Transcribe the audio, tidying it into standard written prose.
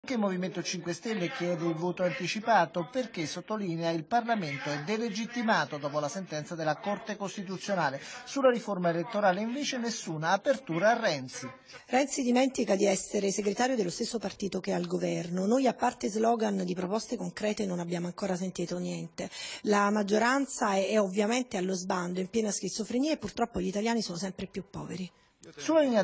Anche il Movimento 5 Stelle chiede il voto anticipato perché, sottolinea, il Parlamento è delegittimato dopo la sentenza della Corte Costituzionale. Sulla riforma elettorale invece nessuna apertura a Renzi. Renzi dimentica di essere segretario dello stesso partito che ha il governo. Noi, a parte slogan, di proposte concrete non abbiamo ancora sentito niente. La maggioranza è ovviamente allo sbando, in piena schizofrenia, e purtroppo gli italiani sono sempre più poveri. Sulla linea